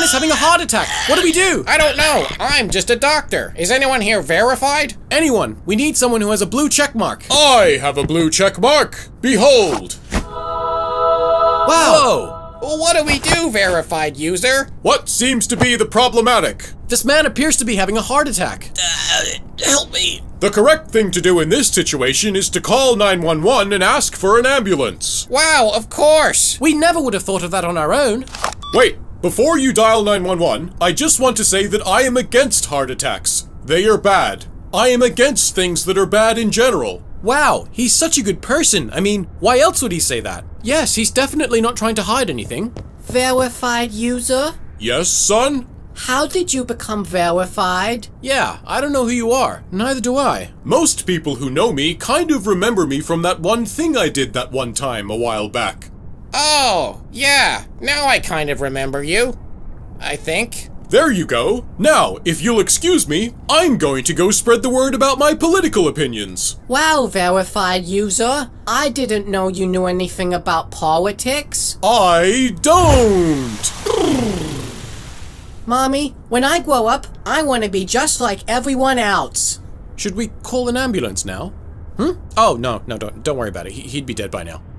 is having a heart attack. What do we do? I don't know. I'm just a doctor. Is anyone here verified? Anyone. We need someone who has a blue check mark. I have a blue check mark. Behold. Wow. Well, what do we do, verified user? What seems to be the problematic? This man appears to be having a heart attack. Help me. The correct thing to do in this situation is to call 911 and ask for an ambulance. Wow, of course. We never would have thought of that on our own. Wait, before you dial 911, I just want to say that I am against heart attacks. They are bad. I am against things that are bad in general. Wow, he's such a good person. I mean, why else would he say that? Yes, he's definitely not trying to hide anything. Verified user? Yes, son? How did you become verified? Yeah, I don't know who you are. Neither do I. Most people who know me kind of remember me from that one thing I did that one time a while back. Oh, yeah. Now I kind of remember you. I think. There you go. Now, if you'll excuse me, I'm going to go spread the word about my political opinions. Wow, verified user. I didn't know you knew anything about politics. I don't. Mommy, when I grow up, I want to be just like everyone else. Should we call an ambulance now? Oh, no, don't worry about it. He'd be dead by now.